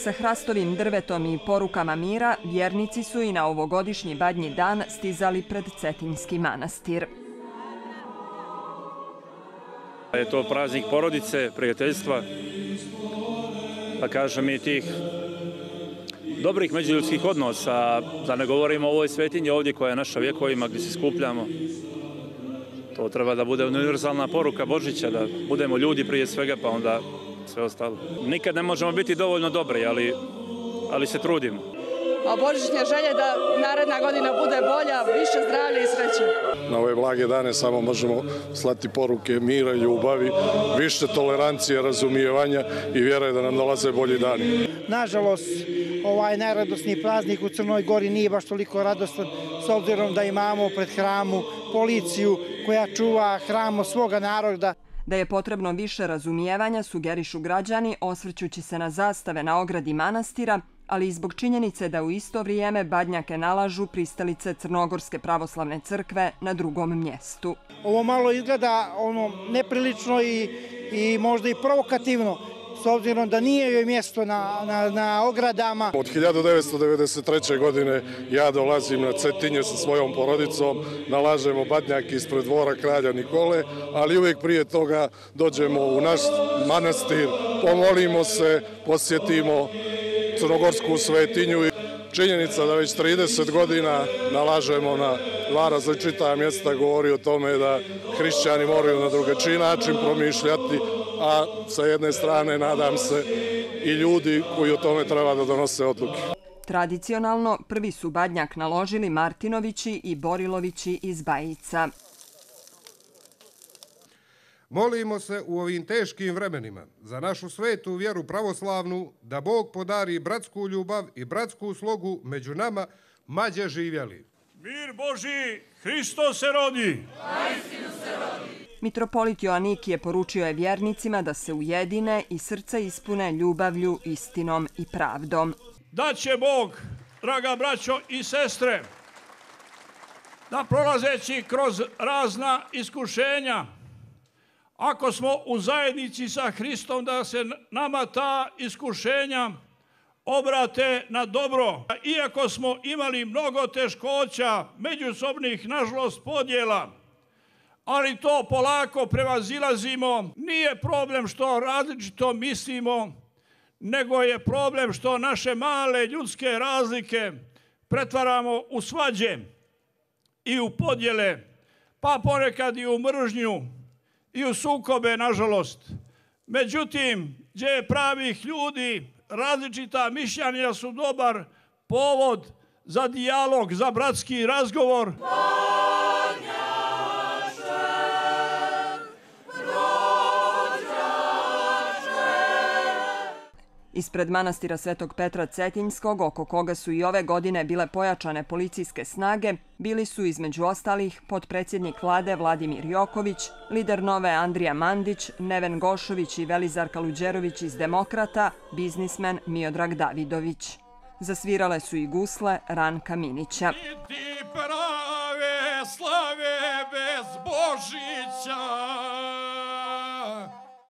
Sa hrastovim drvetom i porukama mira, vjernici su i na ovogodišnji Badnji dan stizali pred Cetinjski manastir. Je to praznik porodice, prijateljstva, pa kažem i tih dobrih međuljudskih odnosa, da ne govorimo o ovoj svetinji ovdje koja je naša vjekovima gdje se skupljamo. To treba da bude univerzalna poruka Božića, da budemo ljudi prije svega, pa onda sve ostalo. Nikad ne možemo biti dovoljno dobri, ali se trudimo. A božićne želje da naredna godina bude bolja, više zdravlja i sreće. Na ove blage dane samo možemo slati poruke mira, ljubavi, više tolerancije, razumijevanja i vjere da nam dolaze bolji dani. Nažalost, ovaj najradosniji praznik u Crnoj Gori nije baš toliko radostan, s obzirom da imamo pred hramu policiju koja čuva hram svoga naroda. Da je potrebno više razumijevanja, sugerišu građani, osvrćući se na zastave na ogradi manastira, ali i zbog činjenice da u isto vrijeme badnjake nalažu pristalice Crnogorske pravoslavne crkve na drugom mjestu. Ovo malo izgleda neprilično i možda i provokativno, s obzirom da nije joj mjesto na ogradama. Od 1993. godine ja dolazim na Cetinje sa svojom porodicom, nalažemo badnjak ispred dvora kralja Nikole, ali uvijek prije toga dođemo u naš manastir, pomolimo se, posjetimo crnogorsku svetinju. Činjenica da već 30 godina nalažemo na dva različita mjesta govori o tome da hrišćani moraju na drugačiji način promišljati, a sa jedne strane nadam se i ljudi koji o tome treba da donose odluke. Tradicionalno prvi su badnjak naložili Martinovići i Borilovići iz Bajica. Molimo se u ovim teškim vremenima za našu svetu vjeru pravoslavnu da Bog podari bratsku ljubav i bratsku slogu među nama mađe živjeli. Mir Boži, Hristos se rodi! Mitropolit Joanikije poručio je vjernicima da se ujedine i srca ispune ljubavlju, istinom i pravdom. Da će Bog, draga braćo i sestre, da prolazeći kroz razna iskušenja, ako smo u zajednici sa Hristom, da se nama ta iskušenja obrate na dobro. Iako smo imali mnogo teškoća, međusobnih, nažalost, podjela, ali to polako prevazilazimo. Nije problem što različito mislimo, nego je problem što naše male ljudske razlike pretvaramo u svađe i u podjele, pa ponekad i u mržnju i u sukobe, nažalost. Međutim, gdje je pravih ljudi, različita mišljenja su dobar povod za dijalog, za bratski razgovor. Ispred manastira Svetog Petra Cetinjskog, oko koga su i ove godine bile pojačane policijske snage, bili su između ostalih potpredsjednik vlade Vladimir Joković, lider Nove Andrija Mandić, Neven Gošović i Velizar Kaluđerović iz Demokrata, biznismen Miodrag Davidović. Zasvirale su i gusle Ranka Minića.